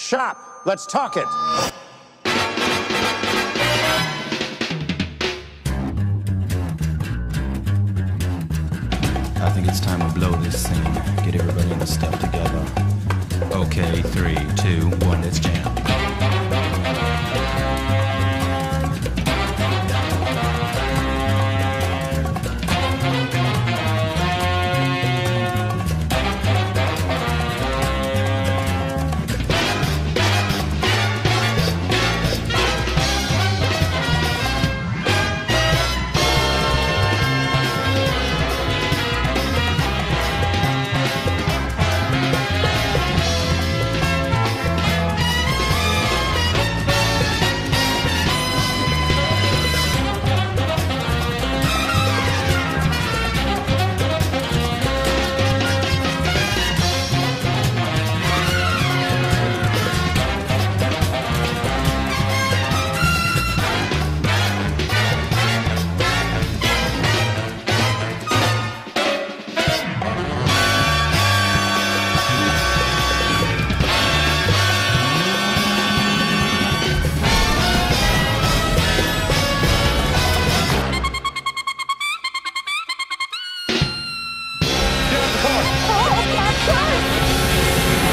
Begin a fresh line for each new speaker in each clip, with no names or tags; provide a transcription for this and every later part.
shop. Let's talk it.
I think it's time to blow this scene. Get everybody in the stuff together. Okay, 3, 2, 1, let's jam.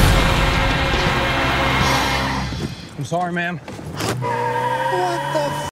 I'm sorry, ma'am.
What the